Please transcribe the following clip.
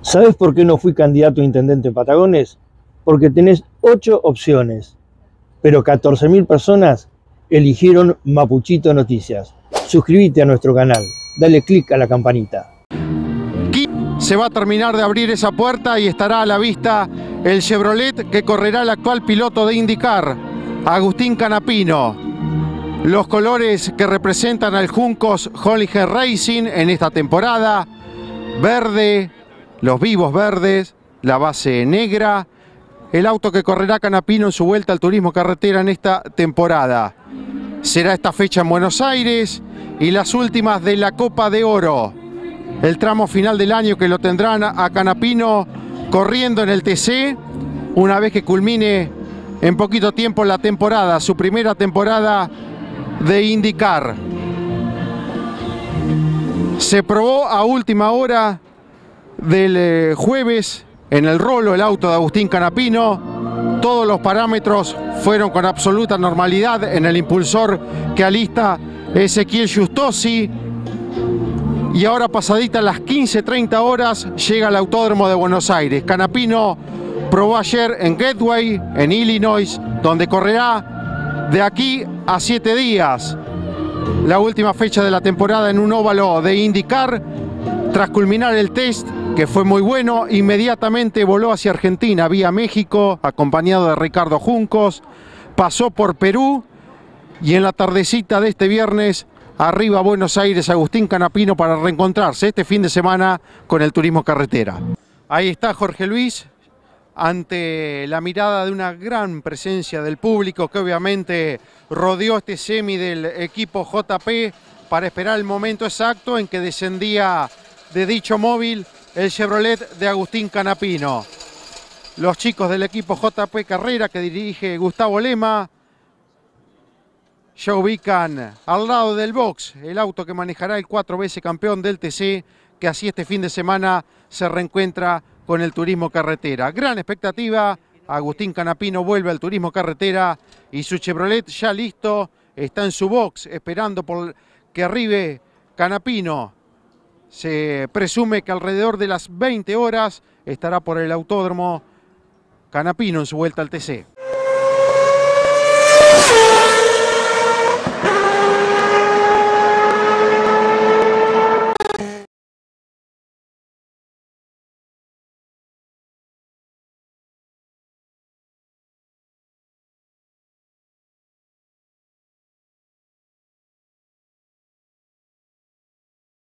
¿Sabés por qué no fui candidato a intendente en Patagones? Porque tenés 8 opciones, pero 14.000 personas eligieron Mapuchito Noticias. Suscríbete a nuestro canal, dale click a la campanita. Se va a terminar de abrir esa puerta y estará a la vista el Chevrolet que correrá el actual piloto de IndyCar, Agustín Canapino. Los colores que representan al Juncos Holding Racing en esta temporada: verde, los vivos verdes, la base negra. El auto que correrá Canapino en su vuelta al turismo carretera en esta temporada. Será esta fecha en Buenos Aires y las últimas de la Copa de Oro. El tramo final del año que lo tendrán a Canapino corriendo en el TC, una vez que culmine en poquito tiempo la temporada, su primera temporada de IndyCar. Se probó a última hora del jueves en el Rolo el auto de Agustín Canapino. Todos los parámetros fueron con absoluta normalidad en el impulsor que alista Ezequiel Justosi. Y ahora, pasadita las 15:30 horas, llega al Autódromo de Buenos Aires. Canapino probó ayer en Gateway, en Illinois, donde correrá de aquí a 7 días. La última fecha de la temporada en un óvalo de IndyCar. Tras culminar el test, que fue muy bueno, inmediatamente voló hacia Argentina, vía México, acompañado de Ricardo Juncos. Pasó por Perú y en la tardecita de este viernes arriba a Buenos Aires Agustín Canapino para reencontrarse este fin de semana con el turismo carretera. Ahí está Jorge Luis, ante la mirada de una gran presencia del público que obviamente rodeó este semi del equipo JP para esperar el momento exacto en que descendía de dicho móvil el Chevrolet de Agustín Canapino. Los chicos del equipo JP Carrera que dirige Gustavo Lema ya ubican al lado del box el auto que manejará el 4 veces campeón del TC, que así este fin de semana se reencuentra con el turismo carretera. Gran expectativa, Agustín Canapino vuelve al turismo carretera y su Chevrolet ya listo, está en su box esperando por que arribe Canapino. Se presume que alrededor de las 20 horas estará por el autódromo Canapino en su vuelta al TC.